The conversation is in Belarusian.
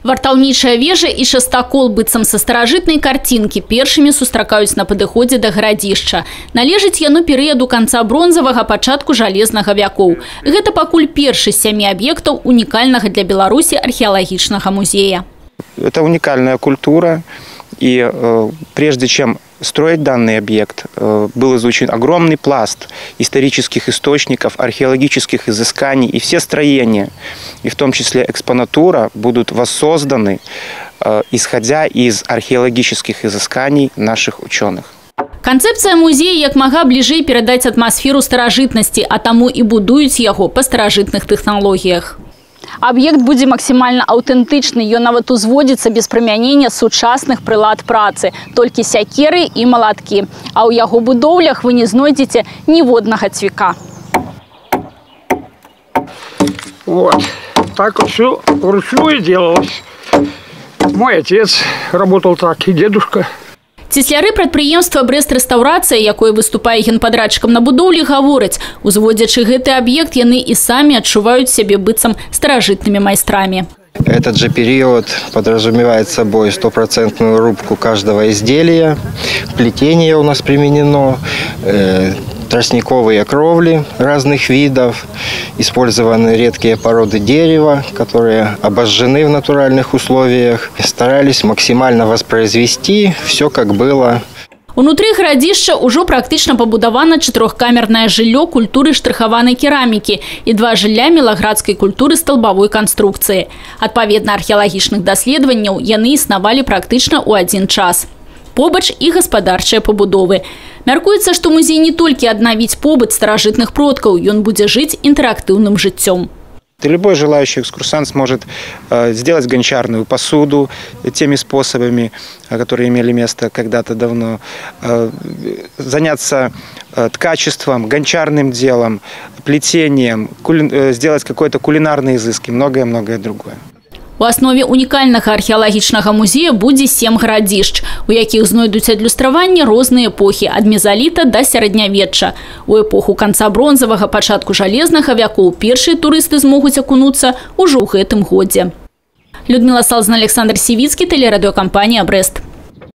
Вартаўнічая вежа і шастакол быццам са старажытнай карцінкі першымі сустракаюць на падыходзе да гарадзішча. Належыць яно перыяду канца бронзавага, пачатку жалезнага вякоў. Гэта пакуль першы з 7 объектов уникального для Беларуси археологичного музея. Это уникальная культура, и прежде чем строить данный объект, был изучен огромный пласт исторических источников, археологических изысканий, и все строения, и в том числе экспонатура, будут воссозданы, исходя из археологических изысканий наших ученых. Концепция музея як мага бліжэй перадаць атмасферу старажытнасці, а таму і будуюць яго па старажытных тэхналогіях. Аб'ект будзе максімальна аўтэнтычны, ён нават узводзіцца без прымянення сучасных прылад працы, толькі сякеры і малаткі. А ў яго будоўлях вы не знойдзеце ніводнага цвіка. Вот, так вот все вручную делалось. Мой отец работал так, и дедушка. Цесляры прадпрыемства «Брэст-рэстаўрацыя», якое выступае генпадрядчыкам на будоўлі, гавораць, узводзячы гэты аб'ект, яны і самі адчуваюць сябе быццам старажытнымі майстрамі. Этот же период подразумевает собой 100% рубку каждого изделия. Плетение у нас применено, тростниковые кровли разных видов, использованы редкие породы дерева, которые обожжены в натуральных условиях. Старались максимально воспроизвести все, как было. Унутры гарадзішча ўжо практычна пабудавана 4-камернае жыллё культуры штрыхаванай керамікі і 2 жылля мілаградскай культуры сталбавой канструкцыі. Адпаведна археалагічных даследаванняў яны існавалі практычна ў адзін час. Побач і гаспадарчыя пабудовы. Мяркуецца, што музей не толькі аднавіць побыт старажытных продкаў, ён будзе жыць інтэрактыўным жыццём. Любой желающий экскурсант сможет сделать гончарную посуду теми способами, которые имели место когда-то давно, заняться ткачеством, гончарным делом, плетением, сделать какой-то кулинарный изыск и многое-многое другое. У аснове унікальнага археалагічнага музея будзе 7 гарадзішч, у якіх знойдуць адлюстраванні розныя эпохі ад мезаліта да сярэднявечча. У эпоху канца бронзавага, пачатку жалезнага вякоў першыя турысты змогуць акунуцца ўжо ў гэтым годзе. Людмила Салзан, Александр Сівіцкі, телерадиокомпания «Брест».